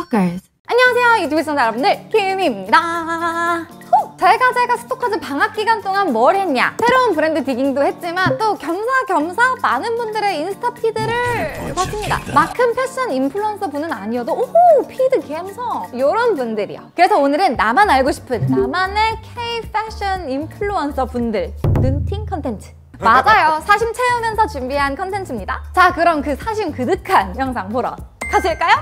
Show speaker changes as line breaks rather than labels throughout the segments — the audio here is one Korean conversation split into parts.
Stalkers. 안녕하세요 유튜브 시청자 여러분들, 김입니다. 제가 스토커즈 방학 기간 동안 뭘 했냐? 새로운 브랜드 디깅도 했지만 또 겸사겸사 많은 분들의 인스타 피드를 봤습니다. 막 큰 패션 인플루언서 분은 아니어도 오호 피드 감성 이런 분들이요. 그래서 오늘은 나만 알고 싶은 나만의 K 패션 인플루언서 분들 눈팅 컨텐츠. 맞아요. 사심 채우면서 준비한 컨텐츠입니다. 자, 그럼 그 사심 그득한 영상 보러 가실까요?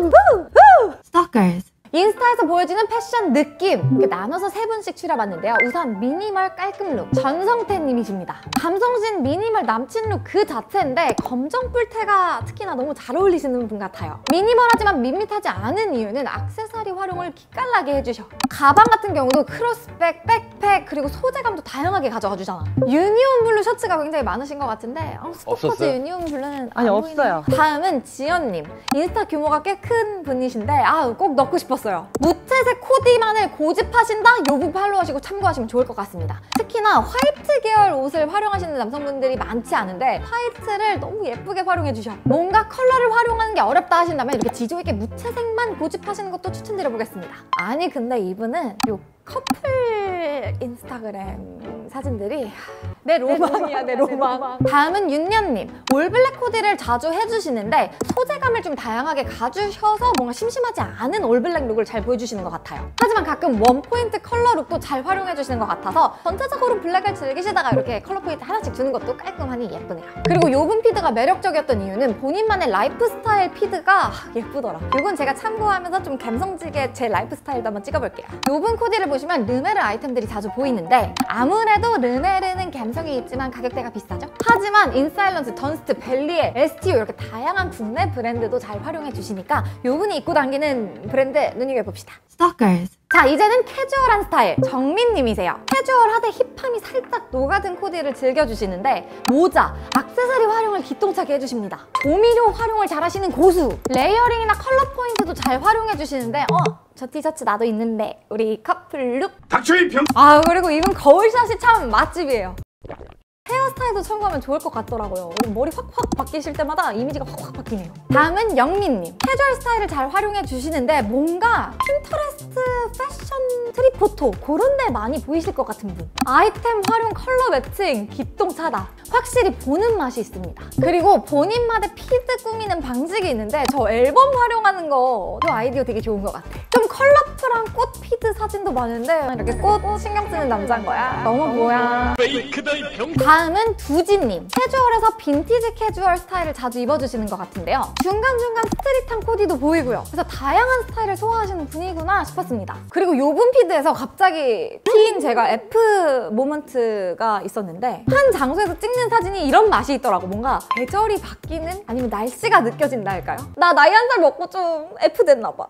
Stalkers. 인스타에서 보여지는 패션 느낌 이렇게 나눠서 세 분씩 추려봤는데요. 우선 미니멀 깔끔 룩 전성태님이십니다. 감성진 미니멀 남친 룩 그 자체인데 검정 뿔테가 특히나 너무 잘 어울리시는 분 같아요. 미니멀하지만 밋밋하지 않은 이유는 액세서리 활용을 기깔나게 해주셔. 가방 같은 경우도 크로스백, 백팩 그리고 소재감도 다양하게 가져가 주잖아. 유니온 블루 셔츠가 굉장히 많으신 것 같은데 스토커즈 유니온 블루는
아니 없어요.
다음은 지연님. 인스타 규모가 꽤 큰 분이신데 꼭 넣고 싶었어요. 무채색 코디만을 고집하신다? 이 부분 팔로우하시고 참고하시면 좋을 것 같습니다. 특히나 화이트 계열 옷을 활용하시는 남성분들이 많지 않은데 화이트를 너무 예쁘게 활용해 주셔. 뭔가 컬러를 활용하는 게 어렵다 하신다면 이렇게 지조 있게 무채색만 고집하시는 것도 추천드려보겠습니다. 아니 근데 이분은 요 커플 인스타그램 사진들이 내 로망이야, 내 로망. 다음은 윤년님. 올블랙 코디를 자주 해주시는데 소재감을 좀 다양하게 가주셔서 뭔가 심심하지 않은 올블랙 룩을 잘 보여주시는 것 같아요. 하지만 가끔 원포인트 컬러 룩도 잘 활용해주시는 것 같아서 전체적으로 블랙을 즐기시다가 이렇게 컬러 포인트 하나씩 주는 것도 깔끔하니 예쁘네요. 그리고 요분 피드가 매력적이었던 이유는 본인만의 라이프 스타일 피드가 예쁘더라. 요건 제가 참고하면서 좀 감성지게 제 라이프 스타일도 한번 찍어볼게요. 요분 코디를 보시면 르메르 아이템들이 자주 보이는데 아무래도 르메르는 감성이 있지만 가격대가 비싸죠? 하지만 인사일런스, 던스트, 벨리에, STO 이렇게 다양한 국내 브랜드도 잘 활용해 주시니까 요분이 입고 다니는 브랜드 눈여겨봅시다. Stalkers. 자, 이제는 캐주얼한 스타일 정민님이세요. 캐주얼하되 힙함이 살짝 녹아든 코디를 즐겨주시는데 모자, 액세서리 활용을 기똥차게 해주십니다. 조미료 활용을 잘하시는 고수, 레이어링이나 컬러 포인트도 잘 활용해주시는데 저 티셔츠 나도 있는데 우리 커플 룩.
닥쳐이 병.
그리고 이분 거울샷이 참 맛집이에요. 헤어스타일도 참고하면 좋을 것 같더라고요. 머리 확확 바뀌실 때마다 이미지가 확확 바뀌네요. 다음은 영민님. 캐주얼 스타일을 잘 활용해 주시는데 뭔가 핀터레스트 패션 스트릿 포토 그런 데 많이 보이실 것 같은 분. 아이템 활용 컬러 매칭 기똥차다. 확실히 보는 맛이 있습니다. 그리고 본인만의 피드 꾸미는 방식이 있는데 저 앨범 활용하는 거 저 아이디어 되게 좋은 것 같아. 좀 컬러풀한 꽃 피드 사진도 많은데 이렇게 꽃 신경 쓰는 남자인 거야. 너무 뭐야.
페이크다 이 병.
다음은 두지님. 캐주얼에서 빈티지 캐주얼 스타일을 자주 입어주시는 것 같은데요. 중간중간 스트릿한 코디도 보이고요. 그래서 다양한 스타일을 소화하시는 분이구나 싶었습니다. 그리고 요분 피드에서 갑자기 튀인 제가 F 모먼트가 있었는데 한 장소에서 찍는 사진이 이런 맛이 있더라고. 뭔가 계절이 바뀌는 아니면 날씨가 느껴진다 할까요? 나 나이 한 살 먹고 좀 F 됐나 봐.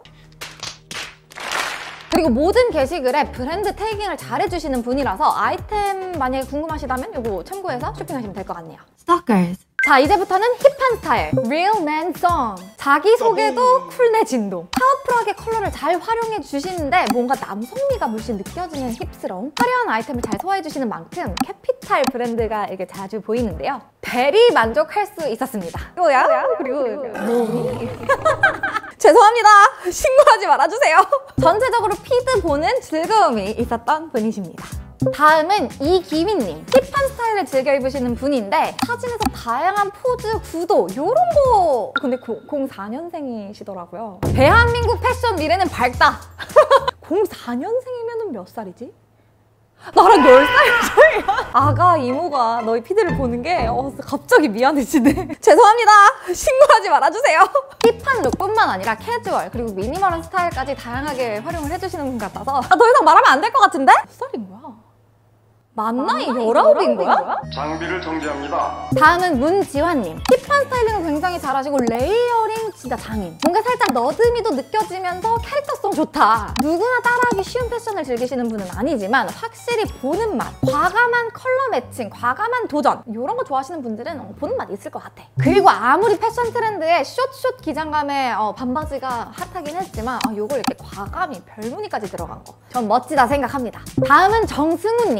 그리고 모든 게시글에 브랜드 태깅을 잘 해주시는 분이라서 아이템 만약에 궁금하시다면 이거 참고해서 쇼핑하시면 될 것 같네요. Stalkers. 자, 이제부터는 힙한 스타일 Real Man Song. 자기소개도 쿨내 진동. 파워풀하게 컬러를 잘 활용해 주시는데 뭔가 남성미가 물씬 느껴지는 힙스러운 화려한 아이템을 잘 소화해 주시는 만큼 캐피탈 브랜드가 이렇게 자주 보이는데요. 베리 만족할 수 있었습니다. 이거야? 그리고 몸이 죄송합니다. 신고하지 말아주세요. 전체적으로 피드 보는 즐거움이 있었던 분이십니다. 다음은 이기민님. 힙한 스타일을 즐겨 입으시는 분인데 사진에서 다양한 포즈, 구도 이런 거 근데 04년생이시더라고요. 대한민국 패션 미래는 밝다. 04년생이면 몇 살이지? 나랑 10살 차이야. 아가 이모가 너희 피드를 보는 게 갑자기 미안해지네. 죄송합니다. 신고하지 말아주세요. 힙한 룩뿐만 아니라 캐주얼 그리고 미니멀한 스타일까지 다양하게 활용을 해주시는 분 같아서 더 이상 말하면 안 될 것 같은데? 몇 살인 거야? 만나이 19인 거야?
장비를 정지합니다.
다음은 문지환님. 힙한 스타일링을 굉장히 잘하시고 레이어링 진짜 장인. 뭔가 살짝 너드미도 느껴지면서 캐릭터성 좋다. 누구나 따라하기 쉬운 패션을 즐기시는 분은 아니지만 확실히 보는 맛, 과감한 컬러 매칭, 과감한 도전 이런 거 좋아하시는 분들은 보는 맛 있을 것 같아. 그리고 아무리 패션 트렌드에 숏 기장감의 반바지가 핫하긴 했지만 요걸 이렇게 과감히 별무늬까지 들어간 거 전 멋지다 생각합니다. 다음은 정승우님.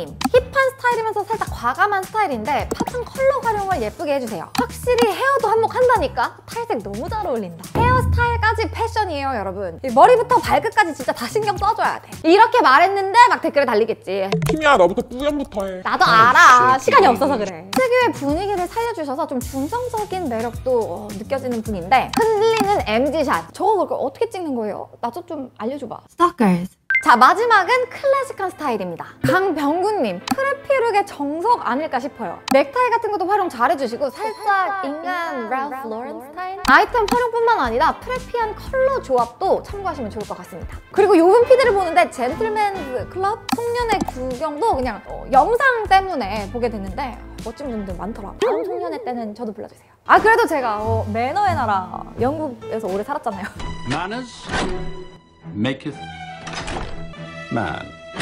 딥한 스타일이면서 살짝 과감한 스타일인데 파천 컬러 활용을 예쁘게 해주세요. 확실히 헤어도 한몫한다니까? 탈색 너무 잘 어울린다. 헤어스타일까지 패션이에요, 여러분. 머리부터 발끝까지 진짜 다 신경 써줘야 돼. 이렇게 말했는데 막 댓글에 달리겠지.
팀이야 너부터 뿌염부터 해.
나도 알아. 시간이 없어서 그래. 특유의 분위기를 살려주셔서 좀 중성적인 매력도 느껴지는 분인데 흔들리는 MG샷. 저거 그걸 어떻게 찍는 거예요? 나도 좀 알려줘봐. Stalkers. 자, 마지막은 클래식한 스타일입니다. 강병구님, 프레피룩의 정석 아닐까 싶어요. 넥타이 같은 것도 활용 잘해주시고 살짝 인간 랄프 로렌 스타일? 아이템 활용뿐만 아니라 프레피한 컬러 조합도 참고하시면 좋을 것 같습니다. 그리고 요번 피드를 보는데 젠틀맨즈 클럽? 송년회 구경도 그냥 영상 때문에 보게 됐는데 멋진 분들 많더라. 다음 송년회 때는 저도 불러주세요. 아, 그래도 제가 매너의 나라 영국에서 오래 살았잖아요.
Manners maketh man.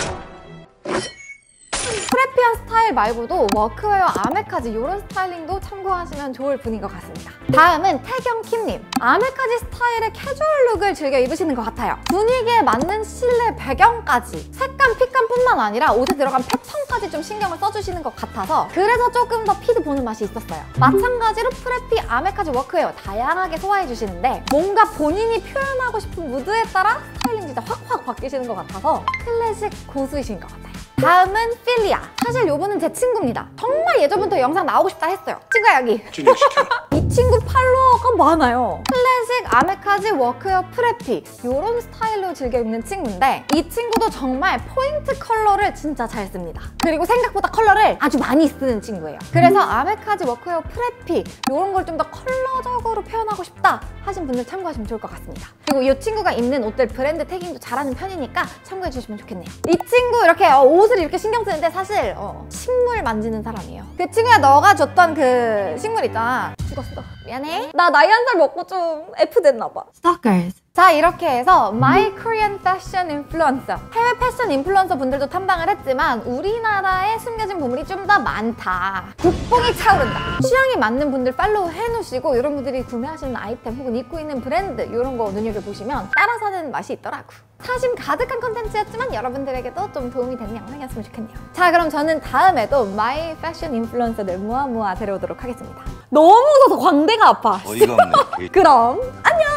프레피한 스타일 말고도 워크웨어, 아메카지 이런 스타일링도 참고하시면 좋을 분인 것 같습니다. 다음은 태경킴님. 아메카지 스타일의 캐주얼 룩을 즐겨 입으시는 것 같아요. 분위기에 맞는 실내 배경까지 색감, 핏감뿐만 아니라 옷에 들어간 패턴까지 좀 신경을 써주시는 것 같아서 그래서 조금 더 피드 보는 맛이 있었어요. 마찬가지로 프레피, 아메카지, 워크웨어 다양하게 소화해주시는데 뭔가 본인이 표현하고 싶은 무드에 따라 스타일링 진짜 확확 바뀌시는 것 같아서 클래식 고수이신 것 같아요. 다음은 필리아. 사실 요분은 제 친구입니다. 정말 예전부터 영상 나오고 싶다 했어요. 친구야 여기. 이 친구 팔로워가 많아요. 클래식, 아메카지, 워크웨어, 프레피 요런 스타일로 즐겨 입는 친구인데 이 친구도 정말 포인트 컬러를 진짜 잘 씁니다. 그리고 생각보다 컬러를 아주 많이 쓰는 친구예요. 그래서 아메카지, 워크웨어, 프레피 요런 걸 좀 더 컬러적으로 표현하고 싶다 하신 분들 참고하시면 좋을 것 같습니다. 그리고 이 친구가 입는 옷들 브랜드 태깅도 잘하는 편이니까 참고해 주시면 좋겠네요. 이 친구 이렇게 옷을 이렇게 신경 쓰는데 사실 식물 만지는 사람이에요. 그 친구야 너가 줬던 그 식물 있잖아. 죽었어. 미안해. 나 나이 한 살 먹고 좀 F 됐나 봐. Stalkers. 자, 이렇게 해서 My Korean Fashion Influencer. 해외 패션 인플루언서 분들도 탐방을 했지만 우리나라에 숨겨진 보물이 좀 더 많다. 국뽕이 차오른다. 취향이 맞는 분들 팔로우 해놓으시고 이런 분들이 구매하시는 아이템 혹은 입고 있는 브랜드 이런 거 눈여겨보시면 따라 사는 맛이 있더라고. 사심 가득한 컨텐츠였지만 여러분들에게도 좀 도움이 되는 영상이었으면 좋겠네요. 자, 그럼 저는 다음에도 My Fashion Influencer들 모아 데려오도록 하겠습니다. 너무 웃어서 광대가 아파.
어이가 없네.
그럼 안녕!